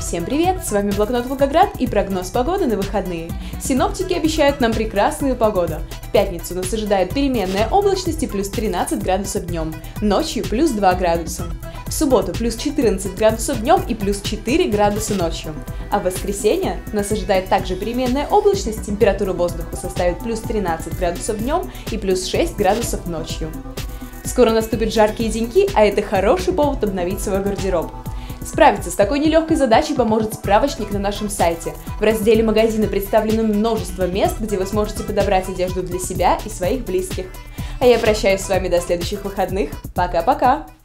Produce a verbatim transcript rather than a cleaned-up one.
Всем привет! С вами Блокнот Волгоград и прогноз погоды на выходные. Синоптики обещают нам прекрасную погоду. В пятницу нас ожидает переменная облачность и плюс тринадцать градусов днем, ночью плюс два градуса. В субботу плюс четырнадцать градусов днем и плюс четыре градуса ночью. А в воскресенье нас ожидает также переменная облачность, температура воздуха составит плюс тринадцать градусов днем и плюс шесть градусов ночью. Скоро наступят жаркие деньки, а это хороший повод обновить свой гардероб. Справиться с такой нелегкой задачей поможет справочник на нашем сайте. В разделе магазина представлено множество мест, где вы сможете подобрать одежду для себя и своих близких. А я прощаюсь с вами до следующих выходных. Пока-пока!